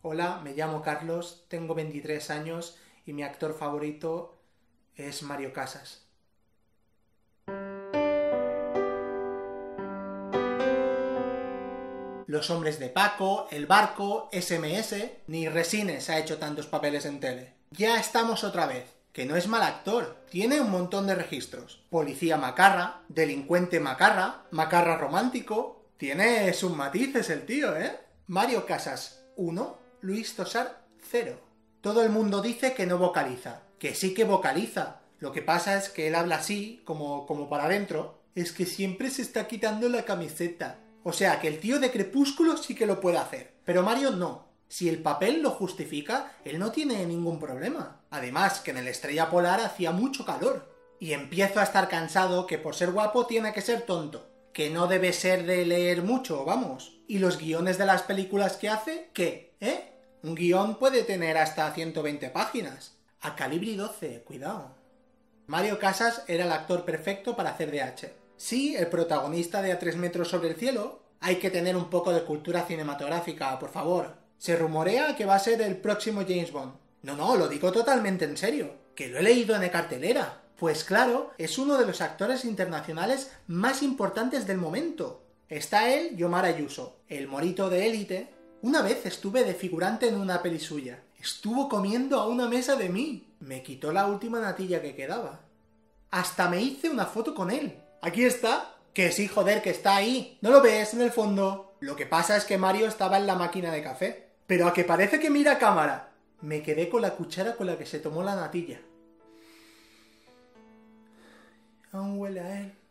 Hola, me llamo Carlos, tengo 23 años y mi actor favorito es Mario Casas. Los hombres de Paco, El Barco, SMS, ni Resines ha hecho tantos papeles en tele. Ya estamos otra vez, que no es mal actor, tiene un montón de registros. Policía macarra, delincuente macarra, macarra romántico, tiene sus matices el tío, ¿eh? Mario Casas, 1, Luis Tosar, 0. Todo el mundo dice que no vocaliza, que sí que vocaliza. Lo que pasa es que él habla así, como para adentro. Es que siempre se está quitando la camiseta. O sea, que el tío de Crepúsculo sí que lo puede hacer, pero Mario no. Si el papel lo justifica, él no tiene ningún problema. Además, que en el Estrella Polar hacía mucho calor. Y empiezo a estar cansado que por ser guapo tiene que ser tonto. Que no debe ser de leer mucho, vamos. ¿Y los guiones de las películas que hace? ¿Qué? Un guión puede tener hasta 120 páginas. A Calibri 12, cuidado. Mario Casas era el actor perfecto para hacer de H. Sí, el protagonista de A 3 metros sobre el cielo. Hay que tener un poco de cultura cinematográfica, por favor. Se rumorea que va a ser el próximo James Bond. No, lo digo totalmente en serio. Que lo he leído en cartelera. Pues claro, es uno de los actores internacionales más importantes del momento. Está él y Omar Ayuso, el morito de Élite. Una vez estuve de figurante en una peli suya. Estuvo comiendo a una mesa de mí. Me quitó la última natilla que quedaba. Hasta me hice una foto con él. Aquí está. Que sí, joder, que está ahí. ¿No lo ves en el fondo? Lo que pasa es que Mario estaba en la máquina de café. Pero a que parece que mira a cámara. Me quedé con la cuchara con la que se tomó la natilla. Aún huele a él.